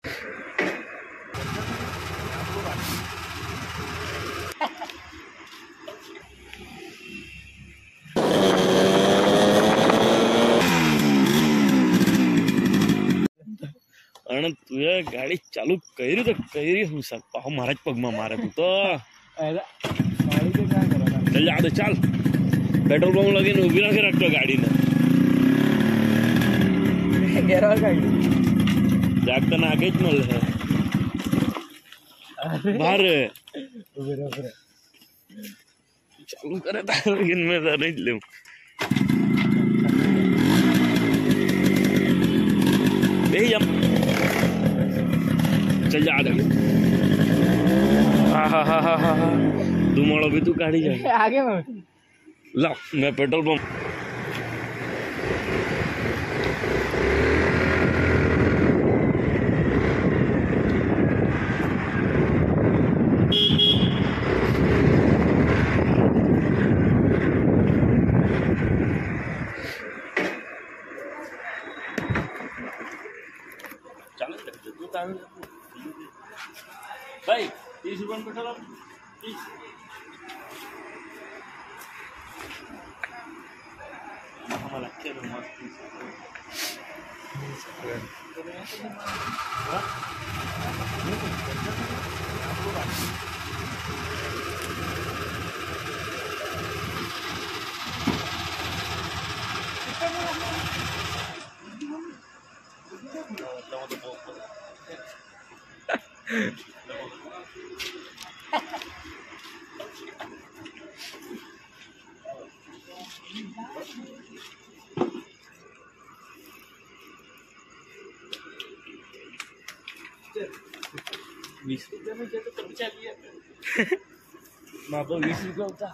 અને તું ગાડી ચાલુ કરી તો કરી હું સર પાહો મારા જ પગમાં મારે તું તો ચાલ જા ચાલ પેટ્રોલ પંપ લગીને ઉભી રાખી રાખતો ગાડીને જાગતા ના આગે જ મળે બહાર ચાલુ કરે તારે મેં તારે જ લેવું બેહી જા चल जा आगे हाँ हाँ हाँ हाँ हाँ हाँ धुमाड़ो भी तू काढ़ी जाए आगे में ला मैं पेट्रोल पंप चलो तू तान भाई 30 रुपये में पेट्रोल 30 हमारा क्या मस्त ₹20 में क्या तो खर्चा लिया माँ को ₹20 होता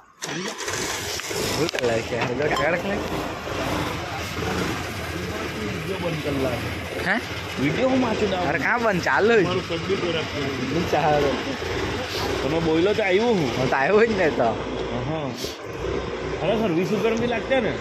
वीडियो बंद कर ला है वीडियो હું માચું ના અરે કામ બંધ ચાલુ છે મારું સબમિટ કરી રાખજો ચાલો તમે બોલ્યો તો આવ્યો હું તો આવ્યો જ ને તો હા અરે સર ₹20 બી લાગતા ને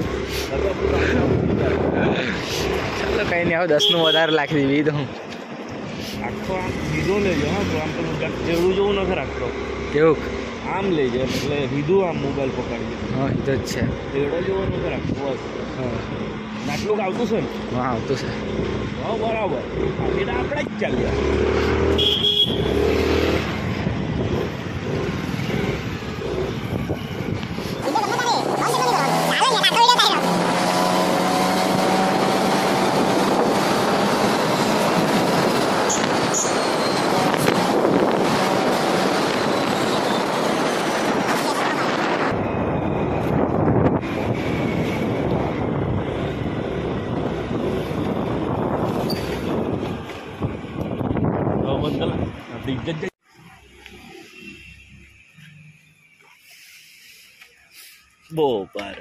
ચાલો કઈ નહીં આવો 10 નું વધારે લાખી દીધી તો હું આખો આમ સીધો લેજો હા તો આમ તો જેવું જેવું નથી રાખતો કેવું આમ લેજો એટલે સીધું આમ મોબાઈલ પકડી દીધું હા એ તો જ છે એવડો જેવો નથી રાખતો બસ હા આટલું આવતું છે ને હા આવતું છે હા બરાબર એટલે આપણે જ ચાલ્યા Bopar.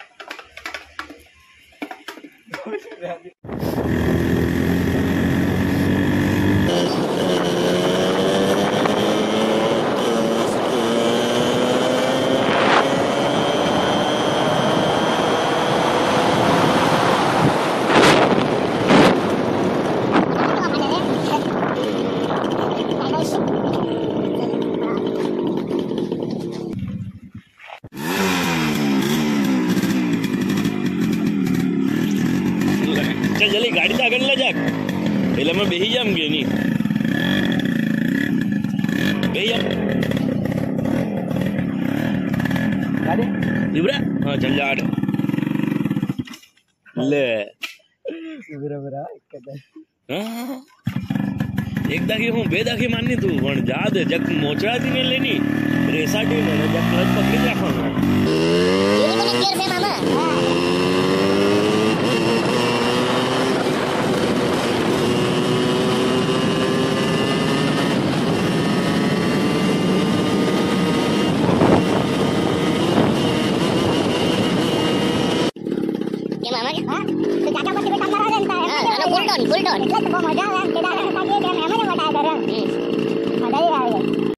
जल्दी गाड़ी तो आगे ले जा पहले मैं बेही जाम गए नहीं बेही जा गाड़ी इब्रा हाँ चल जा ले इब्रा इब्रा हाँ एक दाखी हूँ बे दाखी माननी तू पण जा दे जक मोचड़ा थी ने लेनी रेसा थी ने जक क्लच पकड़ी रखो